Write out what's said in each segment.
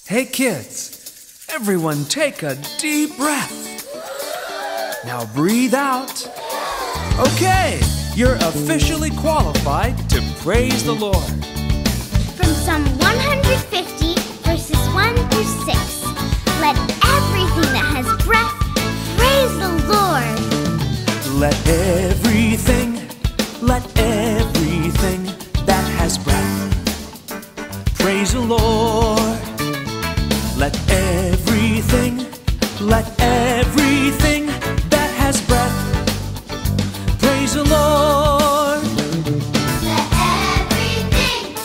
Hey kids, everyone take a deep breath. Now breathe out. Okay, you're officially qualified to praise the Lord. From Psalm 150, verses 1 through 6. Let everything that has breath praise the Lord. Let everything that has breath praise the Lord. Let everything that has breath praise the Lord. Let everything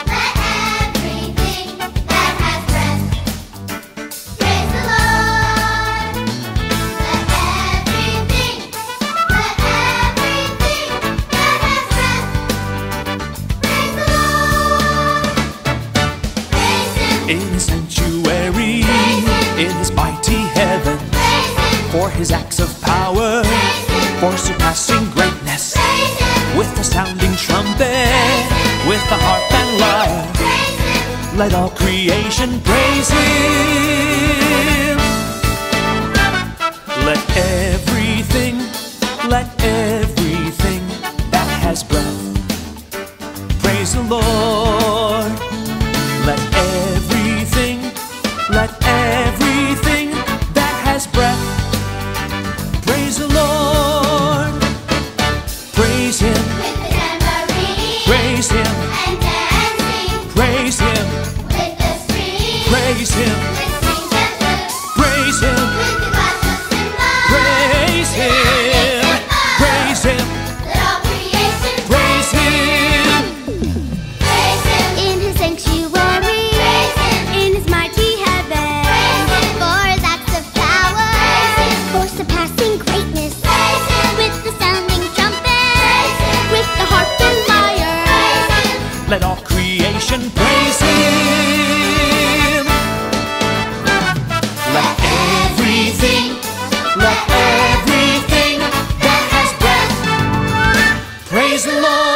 that has breath praise the Lord. Let everything that has breath praise the Lord. Praise Him. In His sanctuary, in His mighty heaven, for His acts of power, for surpassing greatness, with the sounding trumpet, with the harp and lyre, let all creation praise Him. Let everything that has breath praise the Lord. Let everything that has breath praise the Lord. Praise Him. With the tambourine Praise Him. and dancing, Praise Him. with the strings, Praise Him. listening gently, Praise Him. with the glass of cymbals. Praise Him. Praise Him. Let all creation Praise Him. praise Him. In His sanctuary, praise Him. In His mighty heaven, praise Him. For His acts of power, praise Him. For surpassing greatness, praise Him. With the sounding trumpet, praise Him. With the harp and lyre, praise Him. Let all creation praise Him. Let everything that has breath praise the Lord.